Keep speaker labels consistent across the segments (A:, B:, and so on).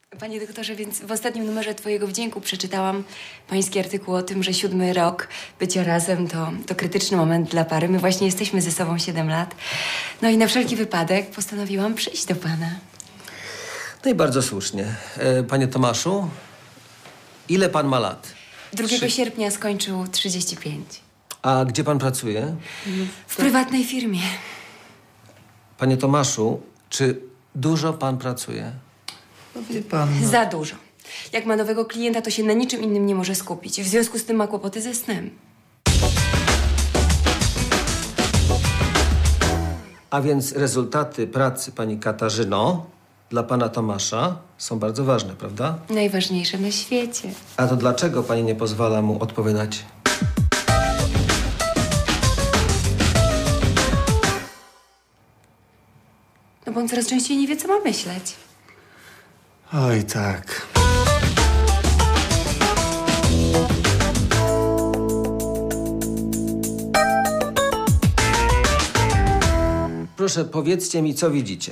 A: Panie doktorze, więc w ostatnim numerze Twojego wdzięku przeczytałam pański artykuł o tym, że 7. rok bycia razem to krytyczny moment dla pary. My właśnie jesteśmy ze sobą 7 lat. No i na wszelki wypadek postanowiłam przyjść do pana.
B: No i bardzo słusznie. Panie Tomaszu, ile pan ma lat?
A: 2 sierpnia skończył 35.
B: A gdzie pan pracuje?
A: W prywatnej firmie.
B: Panie Tomaszu, czy dużo pan pracuje?
C: No wie pan... No.
A: Za dużo. Jak ma nowego klienta, to się na niczym innym nie może skupić. W związku z tym ma kłopoty ze snem.
B: A więc rezultaty pracy pani Katarzyno dla pana Tomasza są bardzo ważne, prawda?
A: Najważniejsze na świecie.
B: A to dlaczego pani nie pozwala mu odpowiadać?
A: No bo on coraz częściej nie wie, co ma myśleć.
C: Oj, tak.
B: Proszę, powiedzcie mi, co widzicie.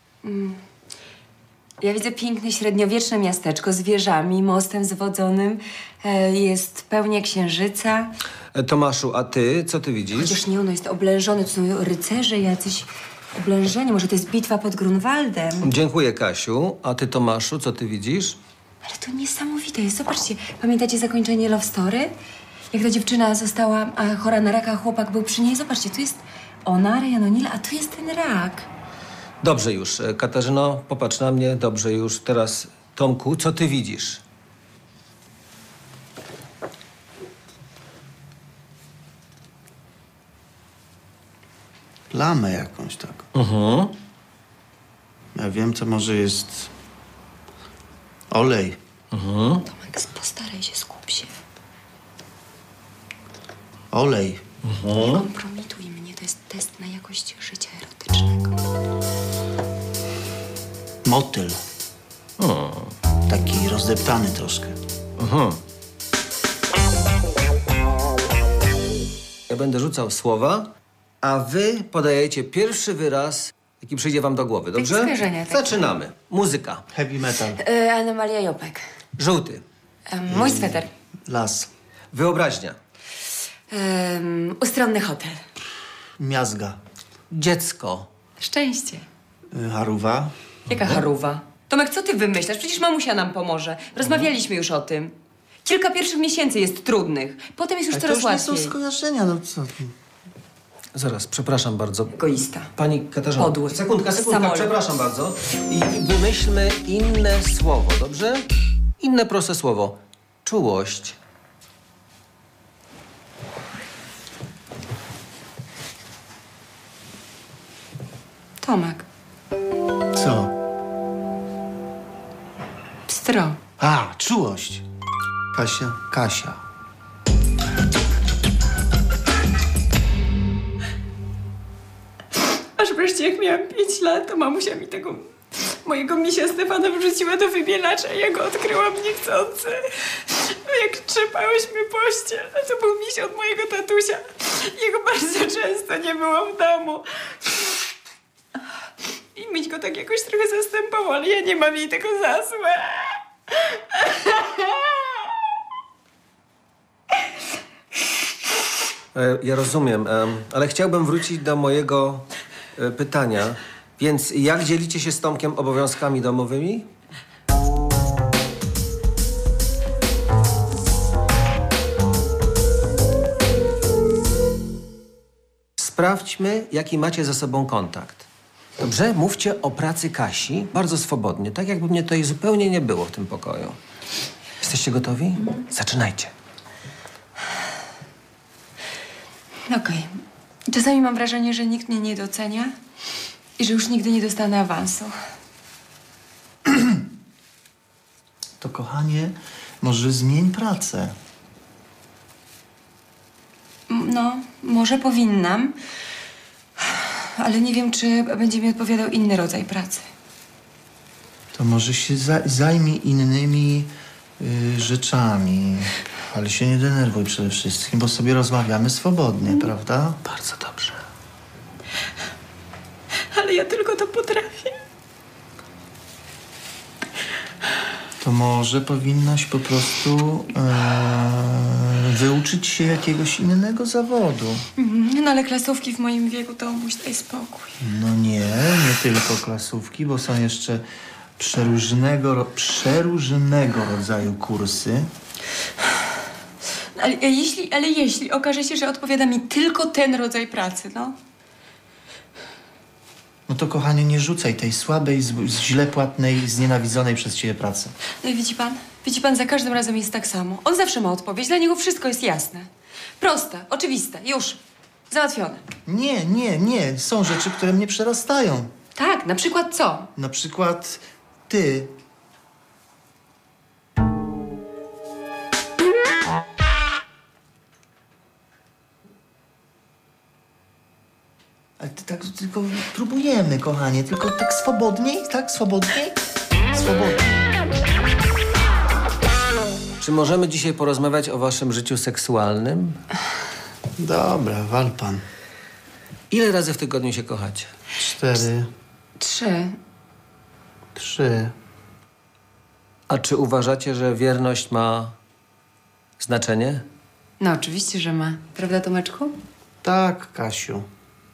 A: Ja widzę piękne, średniowieczne miasteczko z wieżami, mostem zwodzonym. Jest pełnia księżyca.
B: Tomaszu, a ty, co ty widzisz?
A: Chociaż nie, ono jest oblężone. To są rycerze jacyś oblężeni. Może to jest bitwa pod Grunwaldem.
B: Dziękuję, Kasiu. A ty, Tomaszu, co ty widzisz?
A: Ale to niesamowite jest. Zobaczcie, pamiętacie zakończenie Love Story? Jak ta dziewczyna została chora na raka, a chłopak był przy niej. Zobaczcie, tu jest ona, Ryan O'Neal, a tu jest ten rak.
B: Dobrze już. Katarzyno, popatrz na mnie. Dobrze już. Teraz, Tomku, co ty widzisz?
C: Plamę jakąś taką. Ja wiem, co może jest... olej.
A: Tomek, postaraj się, skup się.
C: Olej.
A: Nie kompromituj mnie. To jest test na jakość życia erotycznego.
C: Motyl. Taki rozdeptany troszkę.
B: Ja będę rzucał słowa, a wy podajecie pierwszy wyraz, jaki przyjdzie wam do głowy, dobrze?
A: skojarzenia takie.
B: Zaczynamy. Muzyka.
C: Heavy metal.
A: Anomalia Jopek.
B: Żółty.
A: Mój sweter.
C: Las.
B: Wyobraźnia.
A: Ustronny hotel.
C: Miazga.
B: Dziecko.
A: Szczęście.
C: Haruwa.
A: Jaka charuwa? Tomek, co ty wymyślasz? Przecież mamusia nam pomoże. Rozmawialiśmy już o tym. Kilka pierwszych miesięcy jest trudnych. Potem jest już
C: Ale to
A: coraz
C: już nie
A: łatwiej.
C: są skojarzenia, no co?
B: Zaraz, przepraszam bardzo.
A: Egoista.
B: Pani Katarzyna.
A: Podły.
B: Sekundka,
A: Samolub.
B: przepraszam bardzo. I wymyślmy inne słowo, dobrze? Inne proste słowo. Czułość.
A: Tomek.
C: Co?
A: Pstro.
C: A, czułość. Kasia.
A: Aż wreszcie jak miałam 5 lat, to mamusia mi tego mojego misia Stefana wrzuciła do wybielacza i ja go odkryłam niechcący. Jak trzepałyśmy pościel, to był miś od mojego tatusia. Jego bardzo często nie było w domu. I miś go tak jakoś trochę zastępował, ale ja nie mam jej tego za złe.
B: Ja rozumiem, ale chciałbym wrócić do mojego pytania. Więc jak dzielicie się z Tomkiem obowiązkami domowymi? Sprawdźmy, jaki macie ze sobą kontakt. Dobrze? Mówcie o pracy Kasi bardzo swobodnie, tak jakby mnie tutaj zupełnie nie było w tym pokoju. Jesteście gotowi? Zaczynajcie.
A: Okej. Czasami mam wrażenie, że nikt mnie nie docenia i że już nigdy nie dostanę awansu.
C: To kochanie, może zmień pracę.
A: No, może powinnam, ale nie wiem, czy będzie mi odpowiadał inny rodzaj pracy.
C: To może się zajmij innymi rzeczami. Ale się nie denerwuj przede wszystkim, bo sobie rozmawiamy swobodnie, prawda?
B: Bardzo dobrze.
A: Ale ja tylko to potrafię.
C: To może powinnaś po prostu wyuczyć się jakiegoś innego zawodu.
A: No ale klasówki w moim wieku, to muś daj spokój.
C: No nie tylko klasówki, bo są jeszcze przeróżnego rodzaju kursy.
A: Ale jeśli okaże się, że odpowiada mi tylko ten rodzaj pracy, no.
C: No to, kochanie, nie rzucaj tej słabej, źle płatnej, znienawidzonej przez ciebie pracy.
A: No i widzi pan, za każdym razem jest tak samo. On zawsze ma odpowiedź, dla niego wszystko jest jasne. Proste, oczywiste, już. Załatwione.
C: Nie. Są rzeczy, które mnie przerastają.
A: Tak, na przykład co?
C: Na przykład ty. Ale ty tak tylko próbujemy, kochanie. Tylko tak swobodniej, tak? Swobodniej? Swobodniej.
B: Czy możemy dzisiaj porozmawiać o waszym życiu seksualnym?
C: Dobra, wal pan.
B: Ile razy w tygodniu się kochacie?
C: 4,
A: 3.
C: 3.
B: A czy uważacie, że wierność ma znaczenie?
A: No oczywiście, że ma. Prawda, Tomeczku?
C: Tak, Kasiu.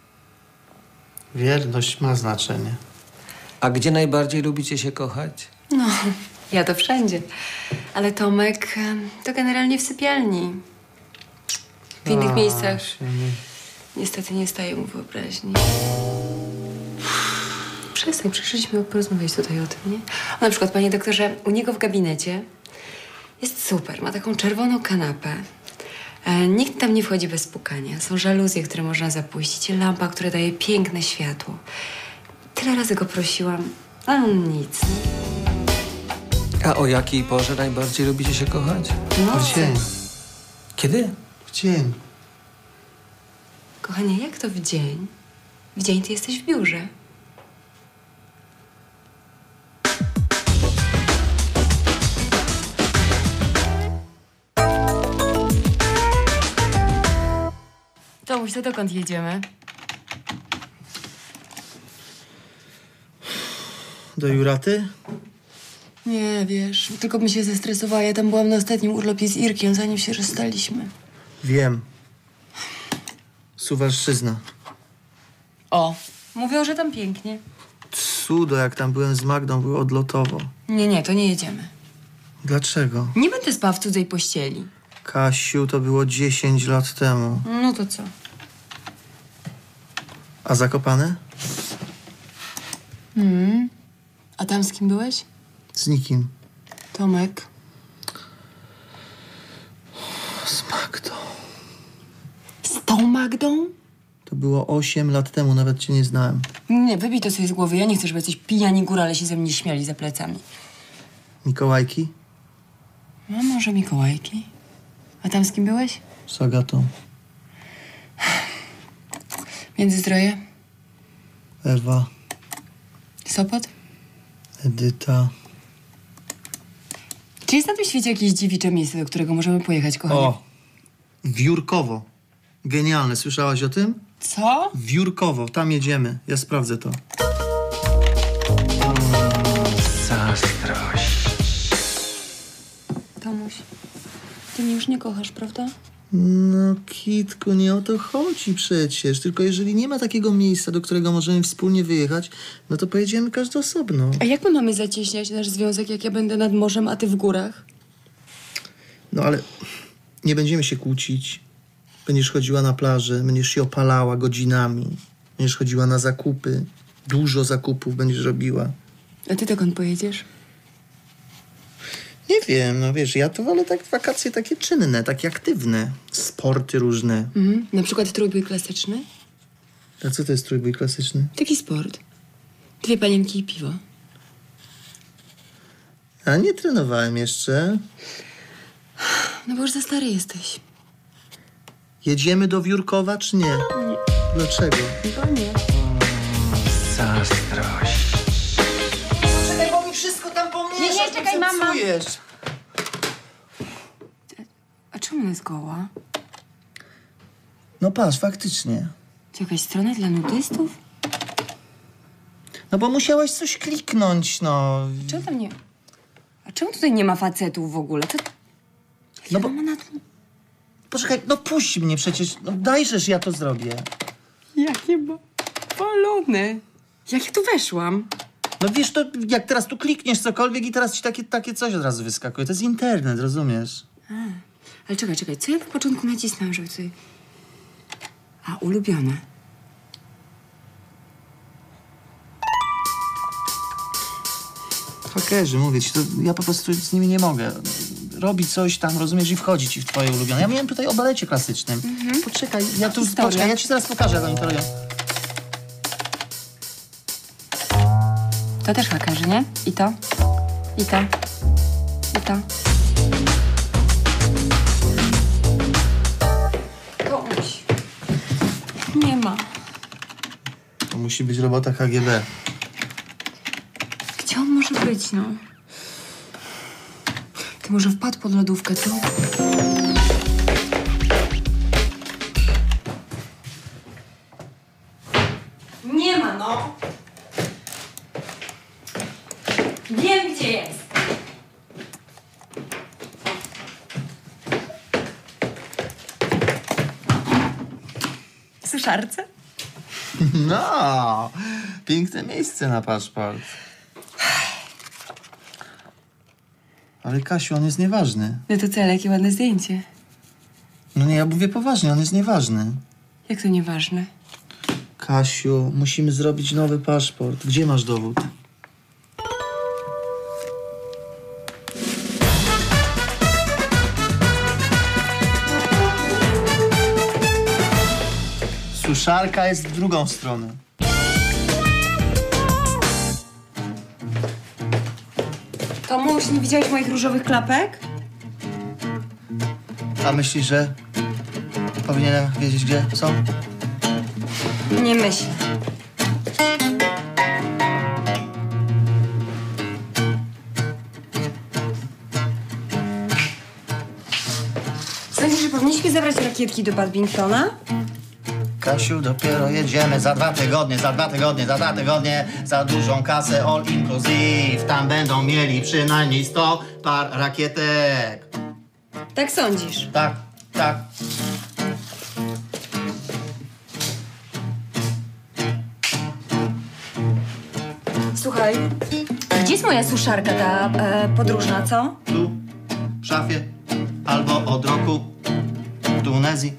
C: Wierność ma znaczenie.
B: A gdzie najbardziej lubicie się kochać?
A: No, ja to wszędzie. Ale Tomek to generalnie w sypialni. W innych miejscach niestety nie staje mu wyobraźni. Przestań, przyszliśmy porozmawiać tutaj o tym, nie? Na przykład, panie doktorze, u niego w gabinecie jest super. Ma taką czerwoną kanapę. Nikt tam nie wchodzi bez pukania. Są żaluzje, które można zapuścić. Lampa, która daje piękne światło. Tyle razy go prosiłam, a on nic.
B: A o jakiej porze najbardziej lubicie się kochać?
A: No,
C: W dzień.
B: Kiedy?
C: W dzień.
A: kochanie, jak to w dzień? W dzień ty jesteś w biurze. Tomuś, to dokąd jedziemy?
C: Do Juraty?
A: Nie, wiesz, tylko bym się zestresowała. Ja tam byłam na ostatnim urlopie z Irkiem, zanim się rozstaliśmy.
C: Wiem. Suwalszczyzna.
A: O, mówią, że tam pięknie.
C: Cudo, jak tam byłem z Magdą, było odlotowo.
A: Nie, to nie jedziemy.
C: Dlaczego?
A: Nie będę spała w cudzej pościeli.
C: Kasiu, to było 10 lat temu.
A: No to co?
C: A Zakopane?
A: A tam z kim byłeś?
C: Z nikim.
A: Tomek.
C: Z Magdą.
A: Z tą Magdą?
C: To było 8 lat temu, nawet cię nie znałem.
A: Nie, wybij to sobie z głowy. Ja nie chcę, żeby jacyś pijani górale się ze mnie śmiali za plecami.
C: Mikołajki?
A: No, może Mikołajki. A tam z kim byłeś?
C: Z Agatą.
A: Międzyzdroje?
C: Ewa.
A: Sopot?
C: Edyta.
A: Czy jest na tym świecie jakieś dziewicze miejsce, do którego możemy pojechać, kochanie?
C: O! Wiórkowo. Genialne. Słyszałaś o tym?
A: Co?
C: Wiórkowo. Tam jedziemy. Ja sprawdzę to.
B: Zazdrość.
A: Tomuś, ty mnie już nie kochasz, prawda?
C: No, Kitku, nie o to chodzi przecież. Tylko jeżeli nie ma takiego miejsca, do którego możemy wspólnie wyjechać, no to pojedziemy każdy osobno.
A: A jak my mamy zacieśniać nasz związek, jak ja będę nad morzem, a ty w górach?
C: No, ale nie będziemy się kłócić. Będziesz chodziła na plażę, będziesz się opalała godzinami. Będziesz chodziła na zakupy. Dużo zakupów będziesz robiła.
A: A ty dokąd pojedziesz?
C: Nie wiem, no wiesz, ja to wolę tak wakacje takie czynne, takie aktywne. Sporty różne.
A: Na przykład trójbój klasyczny?
C: A co to jest trójbój klasyczny?
A: Taki sport. 2 panienki i piwo.
C: A nie trenowałem jeszcze.
A: No bo już za stary jesteś.
C: Jedziemy do Wiórkowa, czy nie? Nie. Dlaczego?
A: Chyba nie.
B: Zazdrość.
C: Czekaj, bo mi wszystko tam pomieszasz.
A: Nie, czekaj, mama.
C: Zepsujesz.
A: A czemu ona jest goła?
C: No patrz, faktycznie.
A: To jakaś strona dla nudystów?
C: No bo musiałaś coś kliknąć, no.
A: Czemu tam nie...
D: Czemu tutaj nie ma facetów w ogóle? To...
C: No bo...
D: Mama na to...
C: Poczekaj, no puść mnie przecież. No dajżeż, ja to zrobię.
D: Jakie balony. Jak ja tu weszłam?
C: No wiesz, to jak teraz tu klikniesz cokolwiek i teraz ci takie coś od razu wyskakuje. To jest internet, rozumiesz?
D: Ale czekaj, co ja na początku nacisnęłam, żeby tutaj... A, ulubione.
C: Hakerzy, mówię ci, to ja po prostu z nimi nie mogę. Robi coś tam, rozumiesz, i wchodzi ci w twoje ulubione. Ja miałem tutaj o balecie klasycznym. Poczekaj, ja ci zaraz pokażę, jak oni to robią.
D: To też hakerzy, nie? I to. I to. I to. Komuś. Nie ma.
C: To musi być robota KGB.
D: Gdzie on może być, no? Ty może wpadł pod lodówkę, tu? Nie ma, no! Wiem, gdzie jest! W suszarce?
C: No, piękne miejsce na paszport. Ale Kasiu, on jest nieważny.
D: No to co, ale jakie ładne zdjęcie.
C: No nie, ja mówię poważnie, on jest nieważny.
D: Jak to nieważne?
C: Kasiu, musimy zrobić nowy paszport. Gdzie masz dowód? Suszarka jest w drugą stronę.
D: Tomuś, nie widziałeś moich różowych klapek?
C: A myślisz, że powinienem wiedzieć, gdzie są?
D: Nie myślę. Sądzisz, że powinniśmy zabrać rakietki do badmintona?
C: Kasiu, dopiero jedziemy za 2 tygodnie, za dużą kasę all inclusive. Tam będą mieli przynajmniej 100 par rakietek.
D: Tak sądzisz?
C: Tak, tak.
D: Słuchaj, gdzie jest moja suszarka, ta podróżna, co?
C: Tu, w szafie, albo od roku w Tunezji.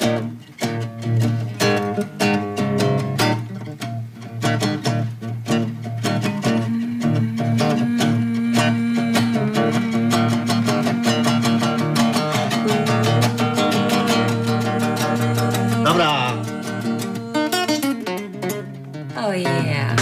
C: Dobra.
D: Oh yeah.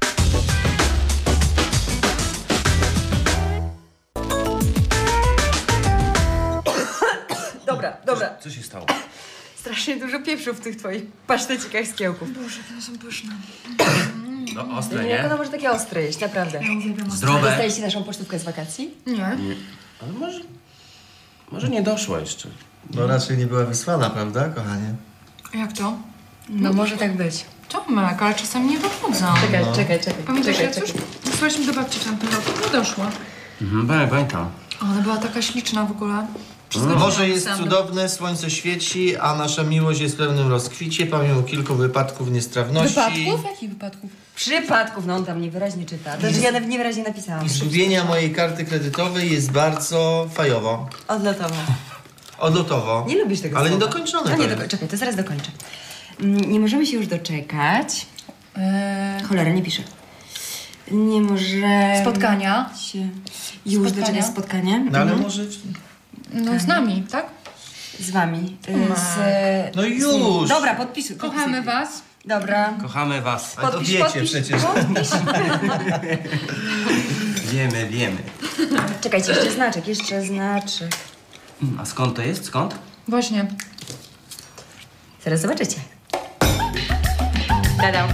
D: Dobra.
B: Co się stało?
D: Strasznie dużo pieprzu w tych twoich pasztecikach z kiełków.
A: Boże, to są pyszne.
B: No ostre,
D: Jak
B: nie?
D: ona może takie ostre jeść, naprawdę.
B: Zdrowe.
D: Dostaliście naszą pocztówkę z wakacji?
A: Nie.
B: Ale może nie doszło jeszcze.
C: No raczej nie była wysłana, prawda, kochanie?
A: A jak to?
D: No może tak być.
A: Tomek, ale czasami nie dochodzą.
D: Czekaj.
A: Pamiętasz, Jacuś? Wysłaliśmy do babci w tamtym roku. Nie doszło.
B: Pamiętam.
A: Ona była taka śliczna w ogóle.
C: Morze jest cudowne, słońce świeci, a nasza miłość jest w pełnym rozkwicie, pomimo kilku wypadków niestrawności.
A: Wypadków? Jakich wypadków?
D: Przypadków, no on tam niewyraźnie czyta. Znaczy ja nawet niewyraźnie napisałam.
C: I zgubienia mojej karty kredytowej jest bardzo fajowo.
D: Odlotowo.
C: Odlotowo.
D: Nie lubisz tego
C: Ale
D: słowa.
C: niedokończone
D: No
C: to
D: nie
C: jest.
D: czekaj, to zaraz dokończę. Nie możemy się już doczekać. Cholera, nie piszę. Nie może...
A: Spotkania?
D: się już
A: Spotkania?
D: doczekać spotkania.
C: No ale może...
A: No z nami, tak?
D: Z wami.
C: No już!
D: Dobra, podpisuj.
A: Kochamy was.
D: Dobra.
B: Kochamy was.
C: Ale to wiecie przecież.
B: Wiemy.
D: Czekajcie, jeszcze znaczek.
B: A skąd to jest? Skąd?
A: Właśnie.
D: Zaraz zobaczycie. Dadam.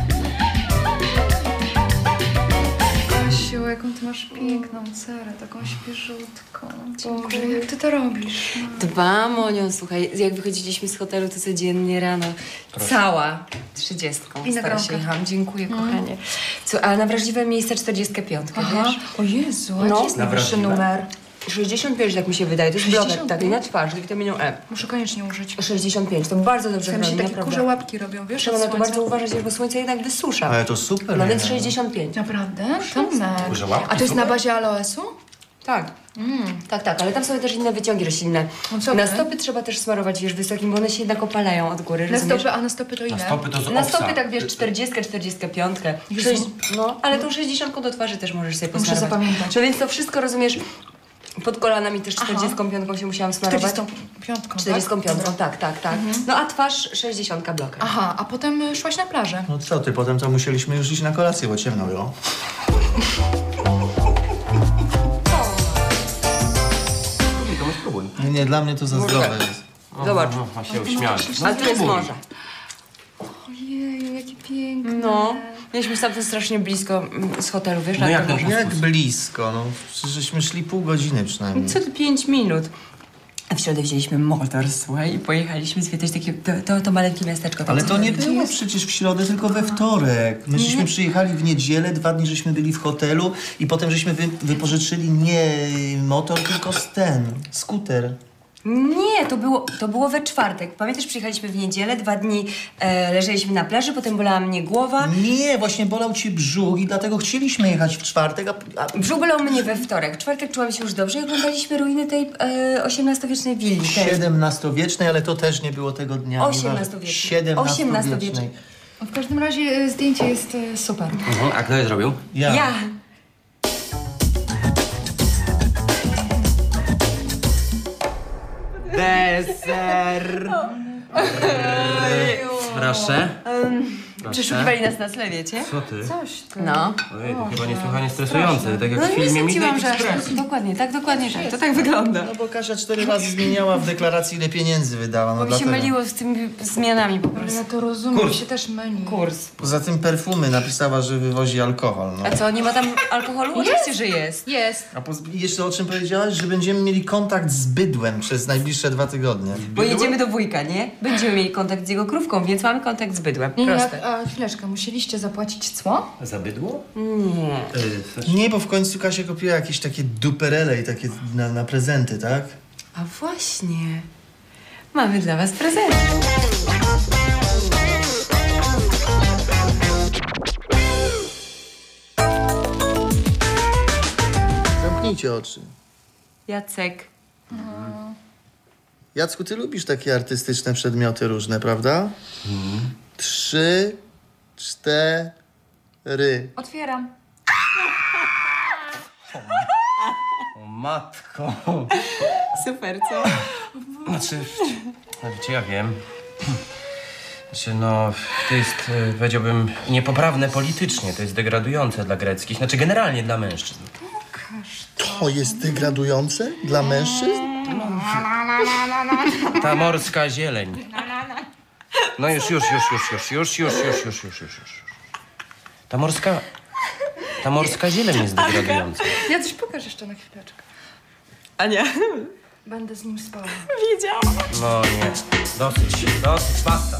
A: Kasiu, jaką ty masz piękną cerę, taką świeżutką. Boże, jak ty to robisz?
D: Dbam o nią, słuchaj. Jak wychodziliśmy z hotelu, to codziennie rano. Cała 30.
A: I na
D: Stara się
A: kromkę.
D: jechałam. Dziękuję, kochanie. Co, a na wrażliwe miejsce 45, wiesz?
A: O Jezu,
D: No.
A: jaki jest najwyższy numer?
D: 65, tak mi się wydaje. To jest bloker
A: 65?
D: taki na twarz z witaminą E.
A: Muszę koniecznie użyć.
D: 65, to bardzo dobrze
A: Tam się
D: chroni,
A: takie
D: naprawdę.
A: kurze łapki robią, wiesz,
D: Trzeba
A: od
D: na to
A: słońca.
D: bardzo uważać, bo słońce jednak wysusza.
C: Ale to super.
D: No więc
C: nie?
D: 65.
A: Naprawdę? Tomek.
B: Kurze łapki,
A: A to jest na
B: super.
A: bazie aloesu?
D: Tak. Tak, ale tam są też inne wyciągi roślinne.
A: No co
D: Na
A: ty?
D: stopy trzeba też smarować, wiesz, wysokim, bo one się jednak opalają od góry,
A: Na
D: rozumiesz?
A: stopy, a na stopy to ile?
B: Stopy to z
D: Na
B: owsa.
D: stopy tak, wiesz, 40, 45. No, ale tą 60 do twarzy też możesz sobie
A: Muszę
D: posmarować.
A: zapamiętać.
D: No więc to wszystko, rozumiesz, pod kolanami też 45 się musiałam smarować.
A: 45,
D: 45, tak. No a twarz 60 bloker.
A: Aha, a potem szłaś na plażę.
C: No co ty, potem to musieliśmy już iść na kolację, bo ciemno było.
B: Spróbuj.
C: Nie, dla mnie to za zdrowe jest.
D: Zobacz.
B: A się uśmiałeś.
D: A tu jest morze.
A: Ojeju, jakie piękne.
D: No. Mieliśmy stamtąd strasznie blisko z hotelu, wiesz?
B: No jak
D: dlatego-
B: można?
C: Jak blisko, no. Przecież żeśmy szli pół godziny przynajmniej.
D: Co ty 5 minut. A w środę wzięliśmy motor, słuchaj, i pojechaliśmy zwiedzać takie, to maleńkie miasteczko. tam
C: Ale
D: co
C: to nie
D: jest.
C: było przecież w środę, tylko we wtorek. My żeśmy przyjechali w niedzielę, 2 dni żeśmy byli w hotelu i potem żeśmy wypożyczyli nie motor, tylko skuter.
D: Nie, to było we czwartek. Pamiętasz, przyjechaliśmy w niedzielę, 2 dni leżeliśmy na plaży, potem bolała mnie głowa.
C: Nie, właśnie bolał cię brzuch i dlatego chcieliśmy jechać w czwartek, a
D: Brzuch bolał mnie we wtorek. W czwartek czułam się już dobrze i oglądaliśmy ruiny tej XVIII-wiecznej willi.
C: XVII-wiecznej, ale to też nie było tego dnia.
D: XVIII-wiecznej.
C: XVII-wiecznej.
A: W każdym razie zdjęcie jest super.
B: A kto je zrobił?
D: Ja.
B: Deser! Proszę.
D: Przeszukiwali nas na tle, wiecie?
B: Co ty?
A: Coś ty.
D: No.
B: Ojej, to chyba niesłychanie stresujące, tak jak
D: No
B: w
D: nie
B: filmie
D: sądziłam,
B: Midnight
D: że aż
B: Express.
D: dokładnie tak. To tak wygląda.
C: No bo Kasia 4 razy zmieniała w deklaracji, ile pieniędzy wydała. No
D: Bo mi się
C: dlatego.
D: myliło z tymi zmianami po
A: Ale
D: prostu.
A: ja to rozumiem, mi się też myli.
D: Kurs.
C: Poza tym perfumy napisała, że wywozi alkohol. No.
D: A co, nie ma tam alkoholu? Oczywiście, że jest.
A: Jest.
C: I jeszcze o czym powiedziałaś? Że będziemy mieli kontakt z bydłem przez najbliższe 2 tygodnie.
D: Bo jedziemy do wujka, nie? Będziemy mieli kontakt z jego krówką, więc mamy kontakt z bydłem.
A: Nie,
D: Proste.
A: a chwileczkę, musieliście zapłacić cło?
B: Za bydło?
D: Nie.
C: Nie, bo w końcu Kasia kupiła jakieś takie duperele i takie na prezenty, tak?
D: A właśnie. Mamy dla was prezent.
C: Zamknijcie oczy.
D: Jacek.
C: Jacku, ty lubisz takie artystyczne przedmioty różne, prawda? 3, 4.
A: Otwieram.
B: O matko.
D: Super, co?
B: Znaczy, wiecie, ja wiem. Znaczy, no, to jest, powiedziałbym, niepoprawne politycznie, to jest degradujące dla greckich, znaczy generalnie dla mężczyzn.
C: To jest degradujące dla mężczyzn?
B: Ta morska zieleń. No już. Ta morska zieleń jest degradująca.
A: Ja coś pokażę jeszcze na chwileczkę.
D: Ania.
A: Będę z nim spała.
D: Wiedziałam.
B: No nie, dosyć, basta.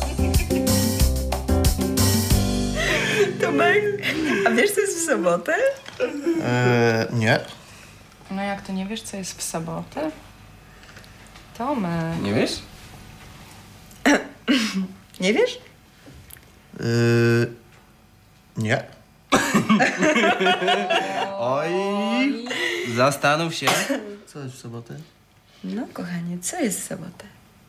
D: Tomek, a wiesz, co jest w sobotę?
C: Nie.
A: No jak to nie wiesz, co jest w sobotę? Tomek.
B: Nie wiesz?
D: Nie wiesz?
C: Nie.
B: Oj, zastanów się.
C: Co jest w sobotę?
D: No, kochanie, co jest w sobotę?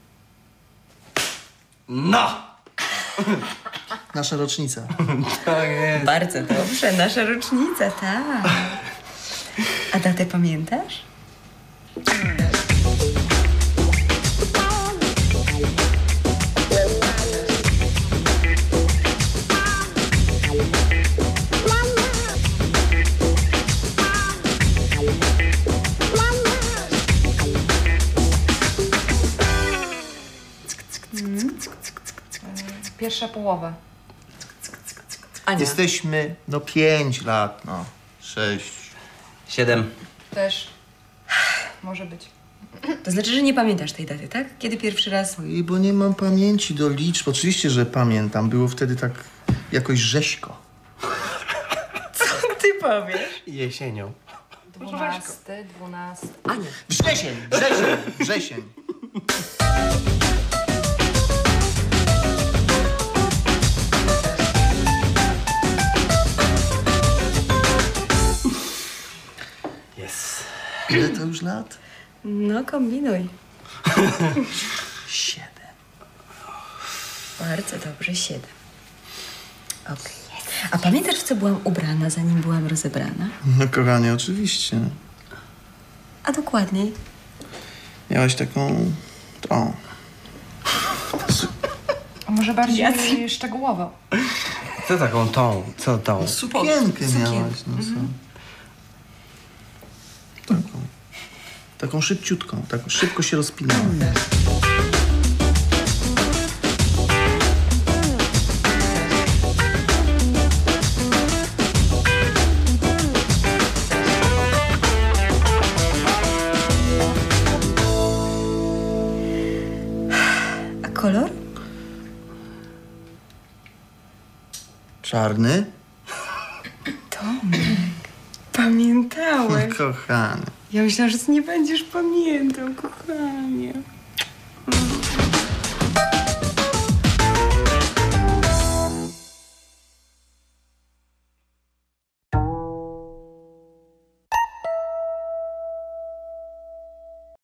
B: No!
C: Nasza rocznica.
B: Tak jest.
D: Bardzo dobrze, nasza rocznica, tak. A datę pamiętasz?
A: Pierwsza połowa.
D: Ania.
C: Jesteśmy, 5 lat, 6.
B: 7.
A: Też. Może być.
D: To znaczy, że nie pamiętasz tej daty, tak? Kiedy pierwszy raz?
C: I bo nie mam pamięci do liczb. Oczywiście, że pamiętam. Było wtedy tak jakoś rzeźko.
D: Co ty powiesz?
B: Jesienią.
D: 12, 12... A nie.
C: Wrzesień.
B: Jest.
C: Ile to już lat?
D: No, kombinuj.
C: 7.
D: Bardzo dobrze, 7. Okej. A pamiętasz, w co byłam ubrana, zanim byłam rozebrana?
C: No kochanie, oczywiście.
D: A dokładniej?
C: Miałaś taką... O.
A: A może bardziej szczegółowo?
B: Co taką tą? Co tą?
C: Sukienkę miałaś. No co? Taką szybciutką. Taką szybko się rozpinała.
D: A kolor?
C: Czarny?
D: Tomek, pamiętałeś.
C: Kochany.
A: Ja myślałam, że ty nie będziesz pamiętał, kochanie.